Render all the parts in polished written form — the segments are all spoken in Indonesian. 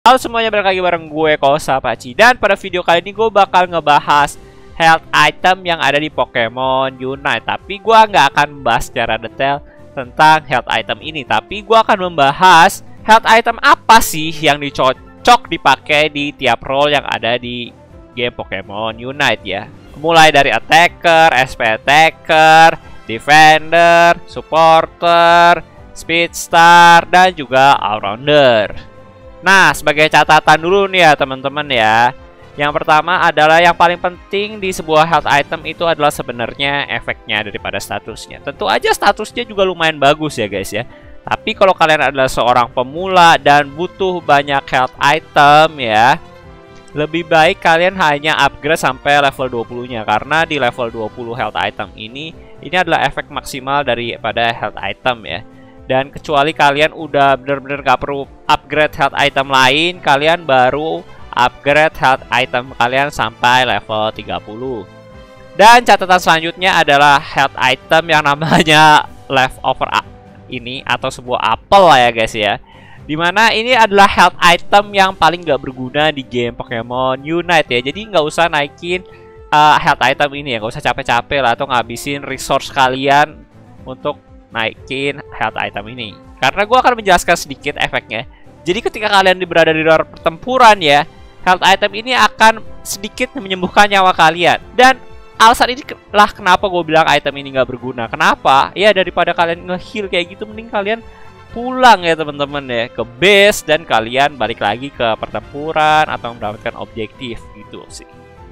Halo semuanya, balik lagi bareng gue Kosa Paci. Dan pada video kali ini gue bakal ngebahas health item yang ada di Pokemon Unite. Tapi gue nggak akan membahas secara detail tentang health item ini, tapi gue akan membahas health item apa sih yang dicocok dipakai di tiap role yang ada di game Pokemon Unite ya. Mulai dari attacker, SP attacker, defender, supporter, speedstar, dan juga all-rounder. Nah, sebagai catatan dulu nih ya teman-teman ya. Yang pertama adalah yang paling penting di sebuah health item itu adalah sebenarnya efeknya daripada statusnya. Tentu aja statusnya juga lumayan bagus ya guys ya. Tapi kalau kalian adalah seorang pemula dan butuh banyak health item ya, lebih baik kalian hanya upgrade sampai level 20-nya. Karena di level 20 health item ini adalah efek maksimal daripada health item ya. Dan kecuali kalian udah bener-bener gak perlu upgrade health item lain, kalian baru upgrade health item kalian sampai level 30. Dan catatan selanjutnya adalah health item yang namanya leftover ini atau sebuah apel lah ya guys ya. Dimana ini adalah health item yang paling gak berguna di game Pokemon Unite ya. Jadi nggak usah naikin health item ini ya, nggak usah capek-capek lah atau ngabisin resource kalian untuk naikin health item ini. Karena gue akan menjelaskan sedikit efeknya. Jadi ketika kalian berada di luar pertempuran ya, health item ini akan sedikit menyembuhkan nyawa kalian. Dan alasan ini lah kenapa gue bilang item ini nggak berguna. Kenapa? Ya daripada kalian nge-heal kayak gitu, mending kalian pulang ya teman-teman ya ke base dan kalian balik lagi ke pertempuran atau mendapatkan objektif gitu sih.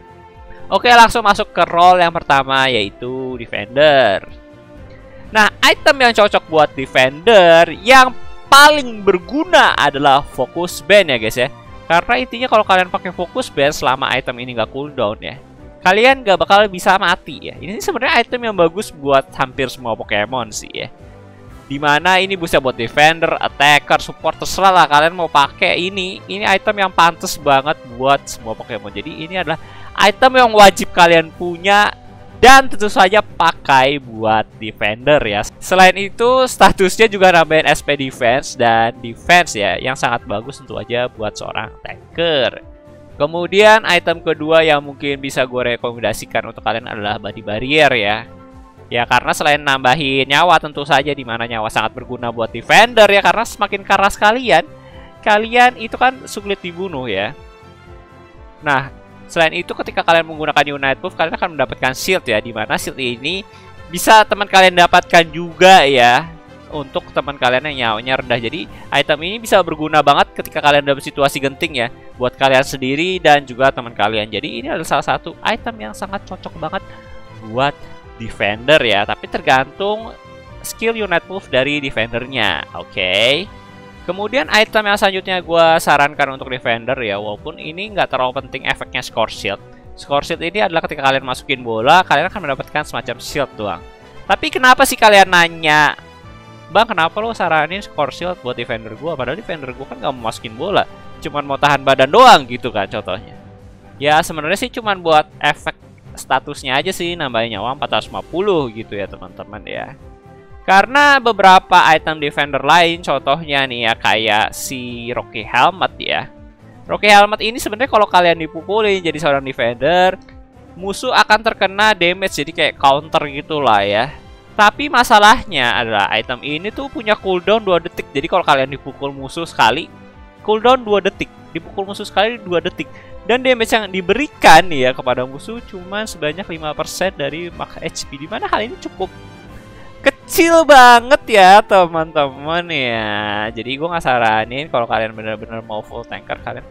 Oke, langsung masuk ke role yang pertama yaitu defender. Nah, item yang cocok buat defender yang paling berguna adalah focus band ya guys ya. Karena intinya kalau kalian pakai focus band selama item ini nggak cooldown ya, kalian nggak bakal bisa mati ya. Ini sebenarnya item yang bagus buat hampir semua Pokemon sih ya. Dimana ini bisa buat defender, attacker, support, terserah lah kalian mau pakai ini. Ini item yang pantas banget buat semua Pokemon. Jadi ini adalah item yang wajib kalian punya dan tentu saja pakai buat defender ya. Selain itu statusnya juga nambahin SP defense dan defense ya, yang sangat bagus tentu aja buat seorang tanker. Kemudian item kedua yang mungkin bisa gue rekomendasikan untuk kalian adalah body barrier ya. Ya karena selain nambahin nyawa tentu saja, dimana nyawa sangat berguna buat defender ya, karena semakin keras kalian itu kan sulit dibunuh ya. Nah, selain itu ketika kalian menggunakan Unite Move, kalian akan mendapatkan shield ya, dimana shield ini bisa teman kalian dapatkan juga ya untuk teman kalian yang nyawanya rendah. Jadi item ini bisa berguna banget ketika kalian dalam situasi genting ya, buat kalian sendiri dan juga teman kalian. Jadi ini adalah salah satu item yang sangat cocok banget buat defender ya, tapi tergantung skill Unite Move dari defendernya. Oke. Kemudian item yang selanjutnya gue sarankan untuk defender ya, walaupun ini nggak terlalu penting efeknya score shield. Score shield ini adalah ketika kalian masukin bola, kalian akan mendapatkan semacam shield doang. Tapi kenapa sih kalian nanya, Bang kenapa lo saranin score shield buat defender gue? Padahal defender gue kan nggak mau masukin bola, cuman mau tahan badan doang gitu kan contohnya. Ya sebenarnya sih cuman buat efek statusnya aja sih, nambahin nyawa 450 gitu ya teman-teman ya. Karena beberapa item defender lain, contohnya nih ya kayak si Rocky Helmet ya. Rocky Helmet ini sebenarnya kalau kalian dipukulin jadi seorang defender, musuh akan terkena damage, jadi kayak counter gitulah ya. Tapi masalahnya adalah item ini tuh punya cooldown 2 detik. Jadi kalau kalian dipukul musuh sekali, cooldown 2 detik. Dipukul musuh sekali 2 detik. Dan damage yang diberikan nih ya kepada musuh cuma sebanyak 5% dari max HP. Dimana hal ini cukup kecil banget ya teman-teman ya. Jadi gue nggak saranin kalau kalian bener-bener mau full tanker, kalian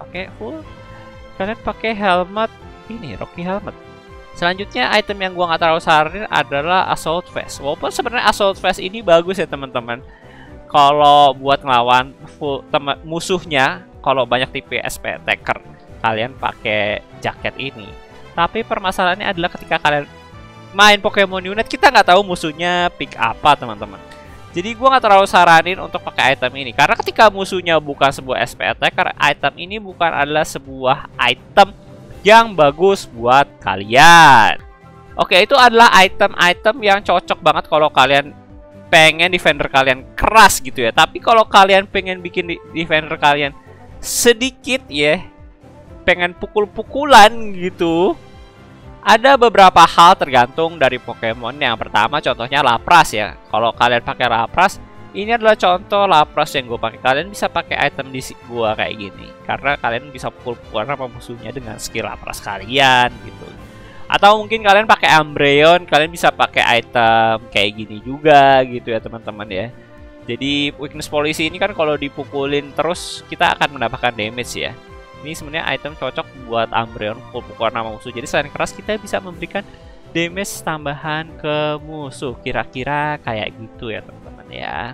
pakai helmet ini, Rocky Helmet. Selanjutnya item yang gue nggak terlalu saranin adalah Assault Vest. Walaupun sebenarnya Assault Vest ini bagus ya teman-teman kalau buat ngelawan musuhnya. Kalau banyak tipe SP attacker, kalian pakai jaket ini. Tapi permasalahannya adalah ketika kalian main Pokemon Unite, kita nggak tahu musuhnya pick apa teman-teman. Jadi gue nggak terlalu saranin untuk pakai item ini, karena ketika musuhnya bukan sebuah SP attacker, item ini bukan adalah sebuah item yang bagus buat kalian. Oke, itu adalah item-item yang cocok banget kalau kalian pengen defender kalian keras gitu ya. Tapi kalau kalian pengen bikin defender kalian sedikit ya pengen pukul-pukulan gitu. Ada beberapa hal tergantung dari Pokemon. Yang pertama contohnya Lapras ya. Kalau kalian pakai Lapras, ini adalah contoh Lapras yang gue pakai. Kalian bisa pakai item di gua kayak gini karena kalian bisa pukul-pukulan sama musuhnya dengan skill Lapras kalian gitu. Atau mungkin kalian pakai Umbreon, kalian bisa pakai item kayak gini juga gitu ya teman-teman ya. Jadi weakness policy ini kan kalau dipukulin terus kita akan mendapatkan damage ya. Ini sebenarnya item cocok buat Umbreon pukul-pukulan sama musuh. Jadi selain keras kita bisa memberikan damage tambahan ke musuh. Kira-kira kayak gitu ya teman-teman ya.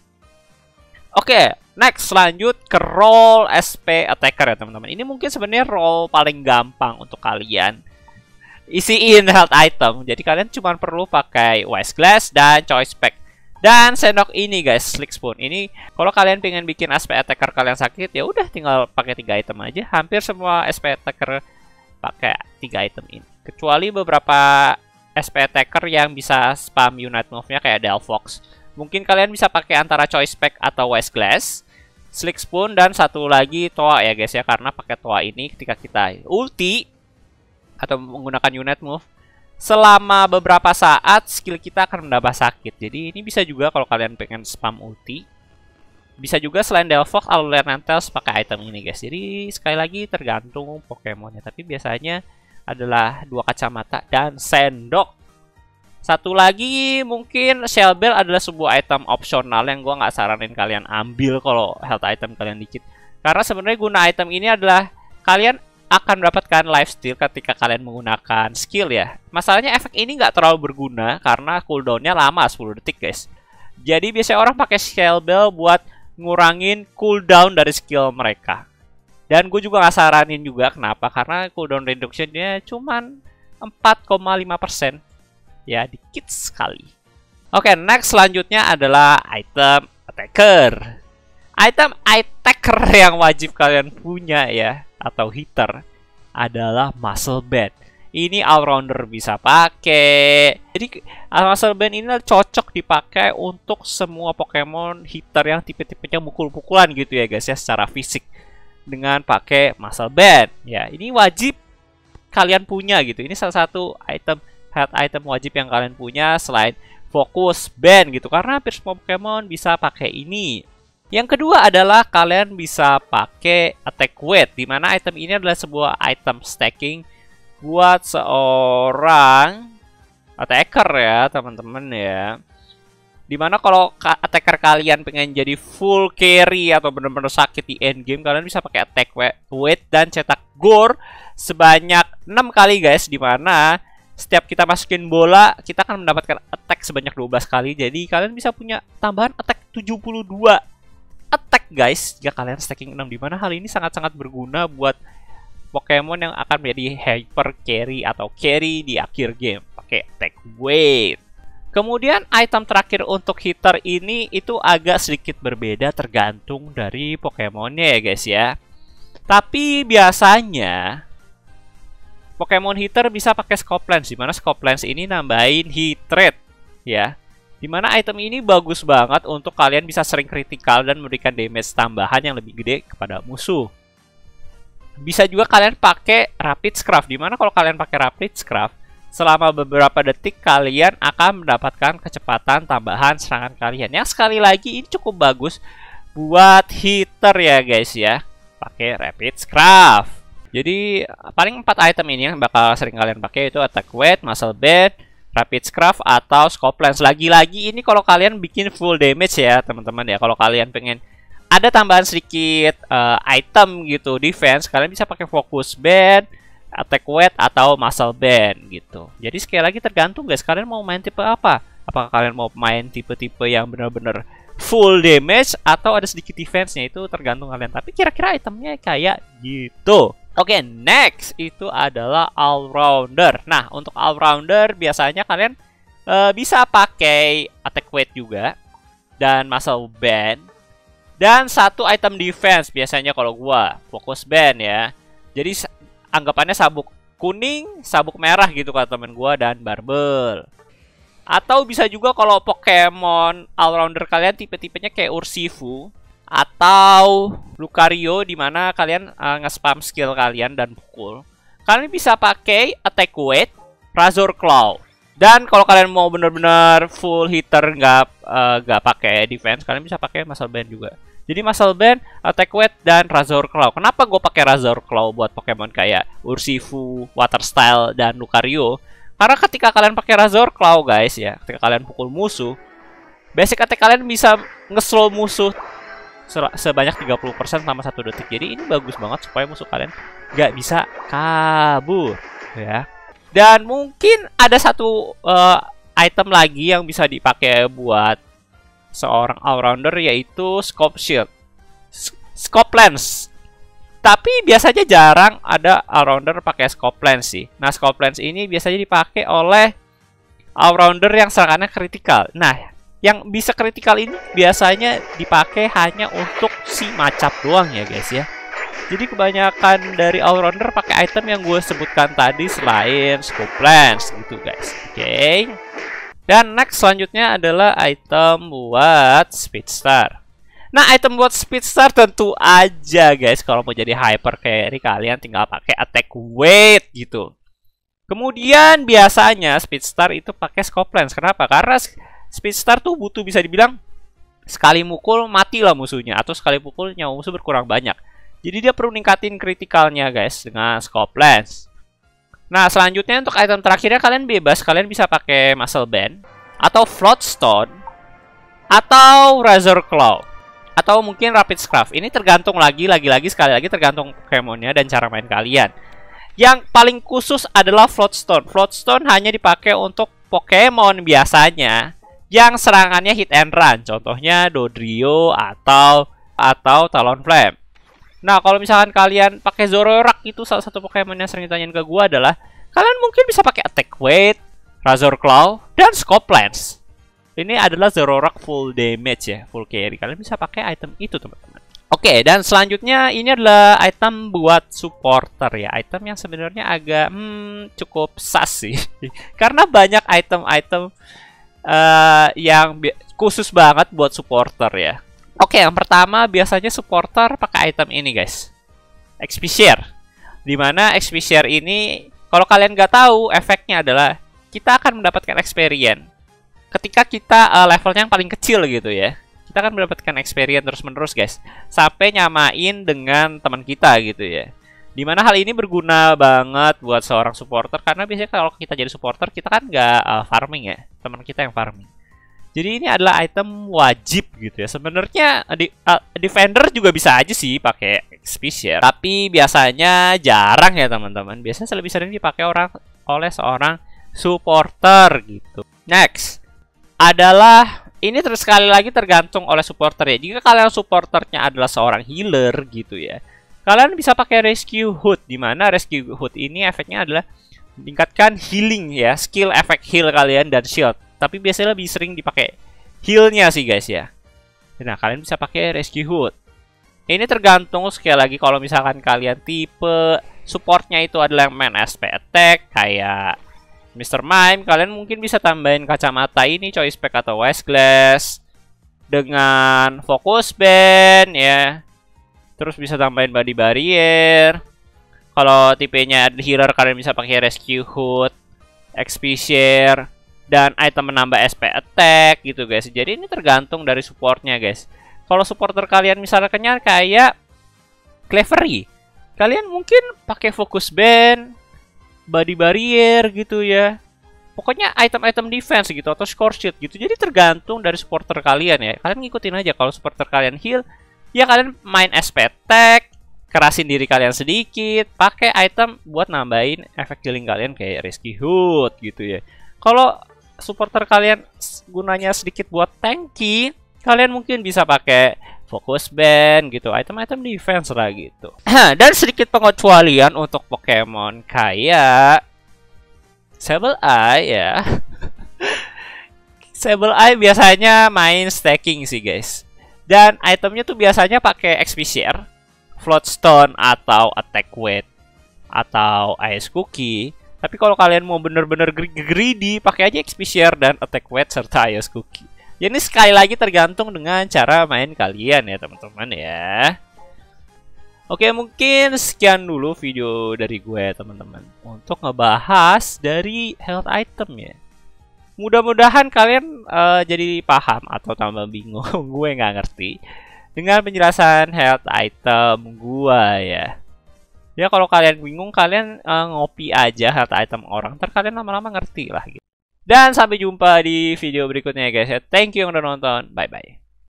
Oke, next lanjut ke role SP Attacker ya teman-teman. Ini mungkin sebenarnya role paling gampang untuk kalian isiin health item. Jadi kalian cuma perlu pakai Wise Glass dan Choice Pack. Dan sendok ini guys, Slick Spoon. Ini kalau kalian pengen bikin SP Attacker kalian sakit, ya udah tinggal pakai 3 item aja. Hampir semua SP Attacker pakai 3 item ini. Kecuali beberapa SP Attacker yang bisa spam unite move-nya kayak Delphox. Mungkin kalian bisa pakai antara Choice Pack atau Wise Glass, Slick Spoon, dan satu lagi Toa ya guys ya. Karena pakai Toa ini ketika kita ulti atau menggunakan unite move, selama beberapa saat skill kita akan menambah sakit. Jadi ini bisa juga kalau kalian pengen spam ulti. Bisa juga selain Delphox, Alolan Ninetales pakai item ini guys. Jadi sekali lagi tergantung Pokemonnya. Tapi biasanya adalah 2 kacamata dan sendok. Satu lagi mungkin Shell Bell adalah sebuah item opsional yang gua nggak saranin kalian ambil kalau health item kalian dikit. Karena sebenarnya guna item ini adalah kalian akan mendapatkan lifesteal ketika kalian menggunakan skill ya. Masalahnya efek ini nggak terlalu berguna karena cooldownnya lama 10 detik guys. Jadi biasanya orang pakai Shell Bell buat ngurangin cooldown dari skill mereka. Dan gue juga nggak saranin juga kenapa, karena cooldown reductionnya cuman 4,5%. Ya dikit sekali. Oke, next selanjutnya adalah item Attacker. Item Attacker yang wajib kalian punya ya, atau hitter, adalah Muscle Band. Ini all-rounder bisa pakai. Jadi Muscle Band ini cocok dipakai untuk semua Pokemon hitter yang tipe-tipenya mukul-pukulan gitu ya guys ya, secara fisik, dengan pakai Muscle Band. Ya, ini wajib kalian punya gitu. Ini salah satu health item wajib yang kalian punya selain Focus Band gitu, karena hampir semua Pokemon bisa pakai ini. Yang kedua adalah kalian bisa pakai Attack Weight, di mana item ini adalah sebuah item stacking buat seorang attacker ya teman-teman ya. Dimana kalau attacker kalian pengen jadi full carry atau benar-benar sakit di end game, kalian bisa pakai Attack Weight dan cetak gore sebanyak 6 kali guys. Dimana setiap kita masukin bola, kita akan mendapatkan attack sebanyak 12 kali. Jadi kalian bisa punya tambahan attack 72 attack guys jika kalian stacking 6, dimana hal ini sangat-sangat berguna buat Pokemon yang akan menjadi hyper carry atau carry di akhir game pakai Attack Weight. Kemudian item terakhir untuk hitter ini itu agak sedikit berbeda tergantung dari Pokemonnya ya guys ya. Tapi biasanya Pokemon hitter bisa pakai Scope Lens, dimana Scope Lens ini nambahin hit rate ya. Dimana item ini bagus banget untuk kalian bisa sering kritikal dan memberikan damage tambahan yang lebih gede kepada musuh. Bisa juga kalian pakai Rapid Scruff, dimana kalau kalian pakai Rapid Scruff, selama beberapa detik kalian akan mendapatkan kecepatan tambahan serangan kalian. Yang sekali lagi ini cukup bagus buat hitter ya guys ya, pakai Rapid Scruff. Jadi paling 4 item ini yang bakal sering kalian pakai itu Attack Weight, Muscle Band, Rapid Scruff, atau Scope Lens. Lagi-lagi ini kalau kalian bikin full damage ya teman-teman ya. Kalau kalian pengen ada tambahan sedikit item gitu defense, kalian bisa pakai Focus Band, Attack Weight, atau Muscle Band gitu. Jadi sekali lagi tergantung guys, kalian mau main tipe apa. Apakah kalian mau main tipe-tipe yang benar-benar full damage atau ada sedikit defense-nya, itu tergantung kalian. Tapi kira-kira itemnya kayak gitu. Oke, next itu adalah all-rounder. Nah, untuk all-rounder biasanya kalian bisa pakai Attack Weight juga dan Muscle Band dan satu item defense. Biasanya kalau gua Focus Band ya. Jadi anggapannya sabuk kuning, sabuk merah gitu kata temen gua, dan barbel. Atau bisa juga kalau Pokemon all-rounder kalian tipe-tipenya kayak Urshifu atau Lucario, di mana kalian nge-spam skill kalian dan pukul. Kalian bisa pakai Attack Weight, Razor Claw. Dan kalau kalian mau bener-bener full hitter nggak pakai defense, kalian bisa pakai Muscle Band juga. Jadi Muscle Band, Attack Weight, dan Razor Claw. Kenapa gue pakai Razor Claw buat Pokemon kayak Urshifu, Water Style, dan Lucario? Karena ketika kalian pakai Razor Claw guys ya, ketika kalian pukul musuh, basic attack kalian bisa nge-slow musuh sebanyak 30% selama 1 detik. Jadi ini bagus banget supaya musuh kalian nggak bisa kabur ya. Dan mungkin ada satu item lagi yang bisa dipakai buat seorang all-rounder, yaitu Scope Shield, Scope Lens. Tapi biasanya jarang ada all-rounder pakai Scope Lens sih. Nah, Scope Lens ini biasanya dipakai oleh all-rounder yang serangannya kritikal. Nah, yang bisa kritikal ini biasanya dipakai hanya untuk si Macap doang ya guys ya. Jadi kebanyakan dari all-rounder pakai item yang gue sebutkan tadi selain Scope Lens gitu guys. Oke. Dan next selanjutnya adalah item buat Speedstar. Nah, item buat Speedstar tentu aja guys, kalau mau jadi hyper carry kalian tinggal pakai Attack Weight gitu. Kemudian biasanya Speedstar itu pakai Scope Lens. Kenapa? Karena Speedstar tuh butuh, bisa dibilang sekali mukul matilah musuhnya, atau sekali pukul nyawa musuh berkurang banyak. Jadi dia perlu ningkatin kritikalnya guys dengan Scope Lens. Nah, selanjutnya untuk item terakhirnya kalian bebas. Kalian bisa pakai Muscle Band, atau Float Stone, atau Razor Claw, atau mungkin Rapid Scarf. Ini tergantung sekali lagi tergantung Pokemonnya dan cara main kalian. Yang paling khusus adalah Float Stone. Float Stone hanya dipakai untuk Pokemon biasanya yang serangannya hit and run. Contohnya Dodrio atau Talonflame. Nah, kalau misalkan kalian pakai Zoroark, itu salah satu Pokemon yang sering ditanyain ke gua adalah kalian mungkin bisa pakai Attack Weight, Razor Claw, dan Scope Lens. Ini adalah Zoroark full damage ya, full carry. Kalian bisa pakai item itu teman-teman. Oke, dan selanjutnya ini adalah item buat supporter ya. Item yang sebenarnya agak cukup sus sih. Karena banyak item-item yang khusus banget buat supporter ya. Oke, yang pertama biasanya supporter pakai item ini guys, XP Share. Dimana XP Share ini, kalau kalian nggak tahu, efeknya adalah kita akan mendapatkan experience ketika kita levelnya yang paling kecil gitu ya. Kita akan mendapatkan experience terus-menerus guys, sampai nyamain dengan teman kita gitu ya. Dimana hal ini berguna banget buat seorang supporter, karena biasanya kalau kita jadi supporter, kita kan nggak farming ya, teman kita yang farming. Jadi ini adalah item wajib gitu ya. Sebenarnya defender juga bisa aja sih pakai XP Share, tapi biasanya jarang ya teman-teman. Biasanya lebih sering dipakai oleh seorang supporter gitu. Next adalah ini sekali lagi tergantung oleh supporter ya. Jika kalian supporternya adalah seorang healer gitu ya, kalian bisa pakai Rescue Hood. Dimana Rescue Hood ini efeknya adalah meningkatkan healing ya, skill efek heal kalian dan shield. Tapi biasanya lebih sering dipakai heal-nya sih guys ya. Nah, kalian bisa pakai Rescue Hood. Ini tergantung sekali lagi, kalau misalkan kalian tipe supportnya itu adalah yang main SP attack kayak Mr. Mime, kalian mungkin bisa tambahin kacamata ini, Choice Pack atau Wise Glass, dengan Focus Band ya. Terus bisa tambahin Body Barrier. Kalau tipenya healer, kalian bisa pakai Rescue Hood, XP Share, dan item menambah SP attack gitu guys. Jadi ini tergantung dari supportnya guys. Kalau supporter kalian misalnya kayak Clefairy, kalian mungkin pakai Focus Band, Body Barrier gitu ya. Pokoknya item-item defense gitu, atau Score Shield gitu. Jadi tergantung dari supporter kalian ya. Kalian ngikutin aja. Kalau supporter kalian heal, ya kalian main SP attack, kerasin diri kalian sedikit, pakai item buat nambahin efek healing kalian kayak Rescue Hood gitu ya. Kalau supporter kalian gunanya sedikit buat tanky, kalian mungkin bisa pakai Focus Band gitu, item-item defense lah gitu. Dan sedikit pengecualian untuk Pokemon kayak Sableye ya. Sableye biasanya main stacking sih guys. Dan itemnya tuh biasanya pakai XP Share, Float Stone, atau Attack Weight, atau Ice Cookie. Tapi kalau kalian mau bener-bener greedy, pakai aja XP Share dan Attack Weight serta Ice Cookie. Ya ini sekali lagi tergantung dengan cara main kalian ya teman-teman ya. Oke, mungkin sekian dulu video dari gue teman-teman untuk ngebahas dari health item ya. Mudah-mudahan kalian jadi paham atau tambah bingung, gue nggak ngerti dengan penjelasan health item gue ya. Ya kalau kalian bingung, kalian ngopi aja health item orang, ntar kalian lama-lama ngerti lah gitu. Dan sampai jumpa di video berikutnya ya guys ya. Thank you yang udah nonton, bye bye.